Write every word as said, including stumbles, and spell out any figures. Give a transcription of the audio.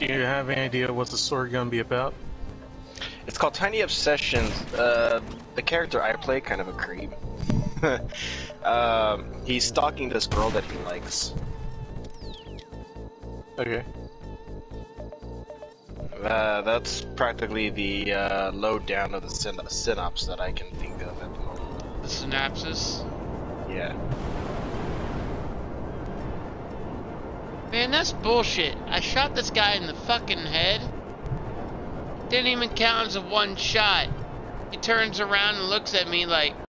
Do you have any idea what the story gonna be about? It's called Tiny Obsessions. Uh, the character I play, kind of a creep. um, he's stalking this girl that he likes. Okay. Uh, that's practically the uh, lowdown of the syn synopsis that I can think of at the moment. The synopsis? Yeah. Man, that's bullshit. I shot this guy in the fucking head. Didn't even count as a one shot. He turns around and looks at me like,